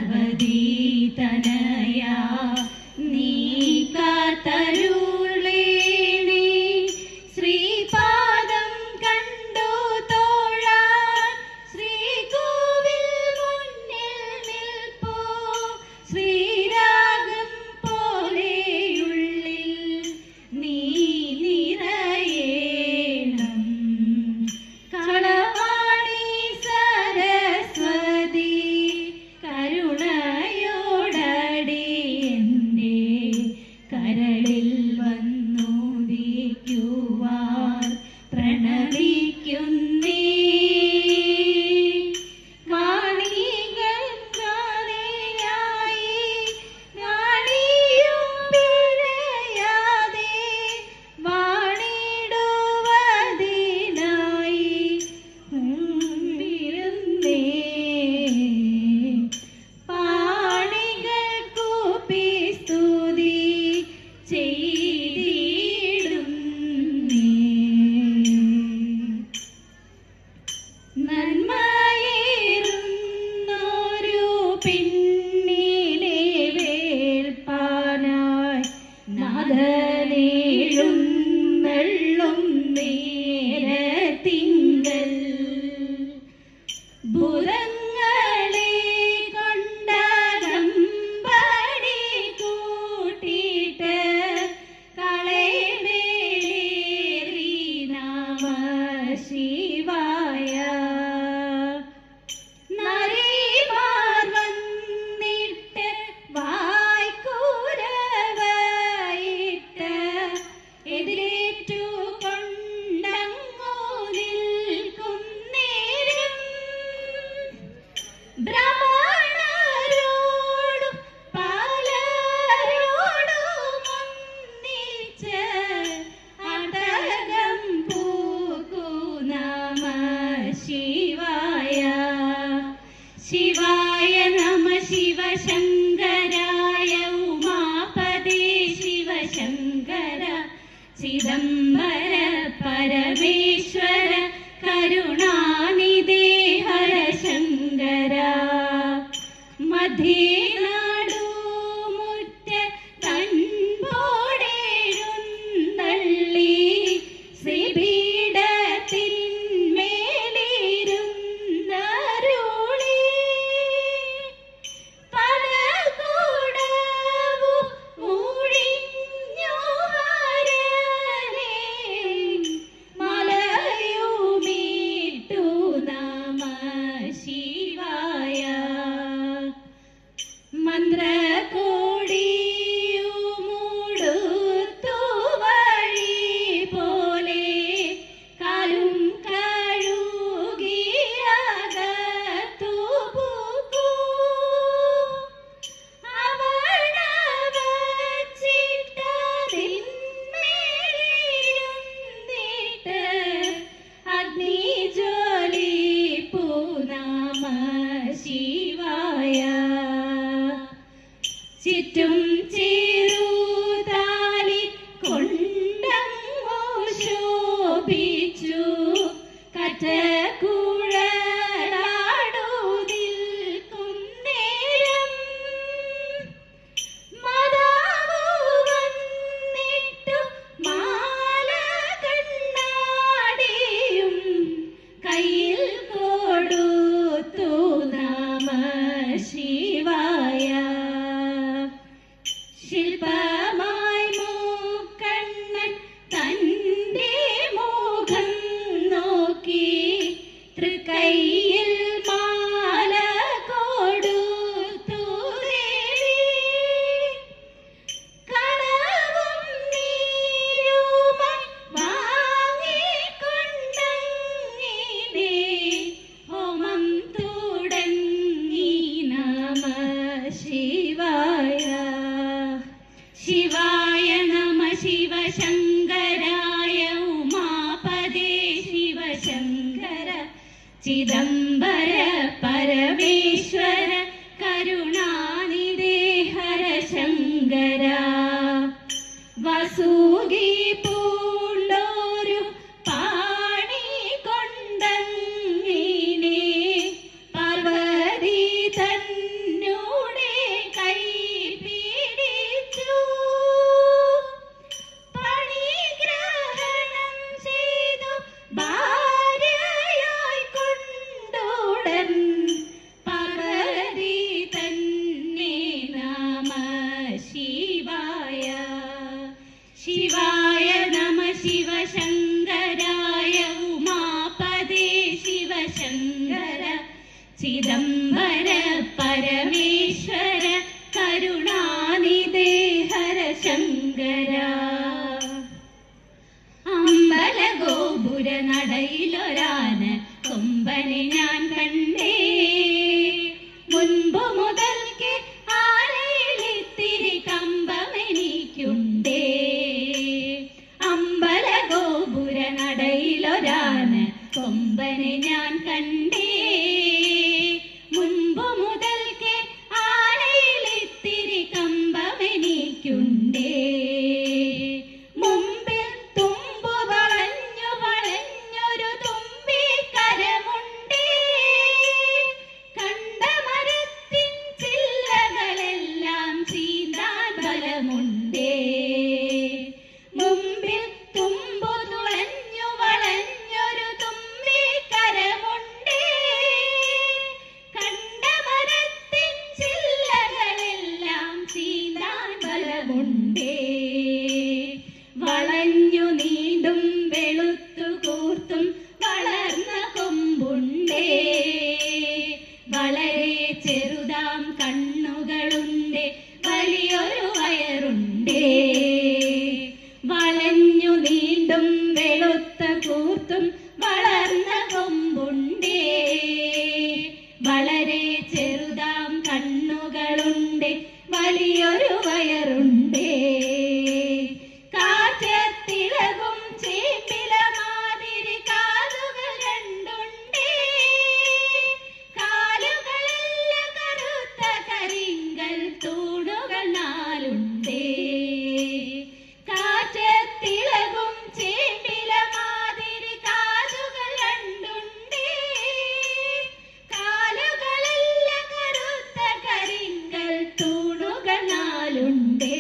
ഗണപതി തനയാ നീ കാത്തരുളേണി ശ്രീപാദം കണ്ടു തോഴാൻ ശ്രീകോവിൽ മുന്നിൽ നിൽപ്പൂ ശ്രീരാഗം പോലെയുള്ളിൽ നീ നിറയേണം കളവാണി സരസ്വതി കരുണയോടടി എൻ്റെ കരളിൽ വന്നുദിക്കുവാൻ പ്രണമിക്കുന്നേ കാണികൾ കാണിയായി കാണിയും പിഴയാതെ വാണിടുവതിനായി മുമ്പിരുന്നേ പാണികൾ കൂപ്പി സ്തുതി ചെയ്തിടുന്നേ നന്മയേറുന്നൊരു പെണ്ണിനെ വേൽപ്പാനായി നാഥനെഴുന്നള്ളും നേരത്തിങ്കൽ ഭുതങ്ങളെ കൊണ്ടകമ്പടി കൂട്ടിയിട്ട് കളേടേറി നമ ശിവായ നരിമാർ വന്നിട്ട് വായ്ക്കുരവായിട്ട് എതിരേറ്റു കൊണ്ടങ്ങു നിൽക്കുന്നേരം ബ്രാഹ്മണരോടും പാലരോടും ഒന്നിച്ച് അടകം പൂക്കൂ നമ ശിവായ ശിവായ നമ ശിവശങ്കരായ ഉമാപദേ ശിവശങ്കര ചിദംബര പരമേശ്വര കരുണാനിധേ ഹരശങ്കര മധ്യേ നാടുമുറ്റ തൻപോടെഴുന്നള്ളി ശ്രീപീഠത്തിന്മേലിരുന്നരുളി പലകൂടവും ഊഴിഞ്ഞു ഹരനേ മലയുമീട്ടു നമ ശിവായ മന്ത്രകോടിയുമുടുത്തു വഴി പോലെ കാലും കഴുകിയകത്തു പൂക്കൂ അവണവച്ചിട്ടതിന്മേലിരുന്നിട്ട് അഗ്നിജ്വലിപ്പൂ നമ ശിവായ ചുറ്റും ചേരുതാലി കൊണ്ടങ്ങു ശോഭിച്ചു കറ്റക്കുഴലാടുതിൽക്കുന്നേരം മാതാവു വന്നിട്ടു മാല കണ്ണാടിയും കയ്യിൽ കൊടുത്തു നമ ശിവായ ശില്പമായി മൂക്കണ്ണൻ തന്റെ മുഖം നോക്കി തൃക്കൈയിൽ മാല കൊടുത്തു ദേവി കണവും നീരുമായി വാങ്ങിക്കൊണ്ടങ്ങിനെ ഹോമം തുടങ്ങി നമ ശിവായ ശിവായ നമ ശിവശങ്കരായ ഉമാപദേ ശിവശങ്കര ചിദംബര പരമേശ്വര കരുണാനിധേ ഹരശങ്കര വസൂകി പൂണ്ടോരു പാണി കൊണ്ടങ്ങിനെ പാർവതി തന്നോട് ചിദംബര പരമേശ്വര കരുണാനിധേ ഹര ശങ്കര. അമ്പല ഗോപുര നടയിലൊരാന കൊമ്പനെ ഞാൻ കണ്ടേ, മുൻപ് മുതൽക്ക് ആനയിലിത്തിരി കമ്പമെനിക്കുണ്ടേ. അമ്പല ഗോപുര നടയിലൊരാന കൊമ്പനെ ഞാൻ കണ്ടേ, മുൻപ് മുതൽക്ക് ആനയിലിത്തിരി കമ്പമെനിക്കുണ്ടേ. മുമ്പിൽ തുമ്പു വളഞ്ഞു വളഞ്ഞൊരു തുമ്പിക്കരമുണ്ടേ, കണ്ട മരത്തിൻ ചില്ലകളെല്ലാം ചീന്താൻ ബലമുണ്ടേ. മുമ്പിൽ തുമ്പു തുളഞ്ഞു വളഞ്ഞൊരു തുമ്പിക്കരമുണ്ടേ, കണ്ട മരത്തിൻ ചില്ലകളെല്ലാം ചീന്താൻ ബലമുണ്ടേ. വളഞ്ഞു നീണ്ടും വെളുത്തു കൂർത്തും വളർന്ന കൊമ്പുണ്ടേ, വളരെ ചെറുതാം കണ്ണുകളുണ്ട്, വലിയൊരു വയറുണ്ടേ. വളഞ്ഞു നീണ്ടും വെളുത്ത കൂർത്തും വളർന്ന കൊമ്പുണ്ടേ, വളരെ ചെറുതാം കണ്ണുകളുണ്ട്, വലിയൊരു വയറുണ്ടേ. കാറ്റത്തിളകും ചേപ്പില മാതിരി കാതുകൾ രണ്ടുണ്ടേ, കാലുകളെല്ലാം കറുത്ത കരിങ്കൽ തൂണുകൾ നാലുണ്ടേ. കാറ്റത്തിളകും ചേപ്പില മാതിരി കാതുകൾ രണ്ടുണ്ടേ, കാലുകളെല്ലാം കറുത്ത കരിങ്കൽ തൂണുകൾ നാലുണ്ടേ.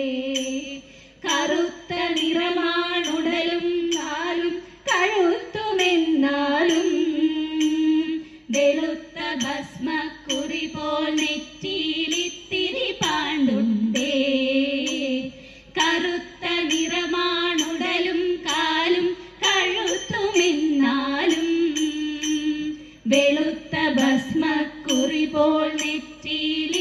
കറുത്ത നിറമാണുടലും നാലും കഴുത്തുമെന്നാലും, വെളുത്ത ഭസ്മക്കുറി പോൽ നെറ്റിയിലിത്തിരി പാണ്ടുണ്ടേ. കറുത്ത നിറമാണുടലും കാലും കഴുത്തുമെന്നാലും, വെളുത്ത ഭസ്മക്കുറി പോൽ നെറ്റിയിൽ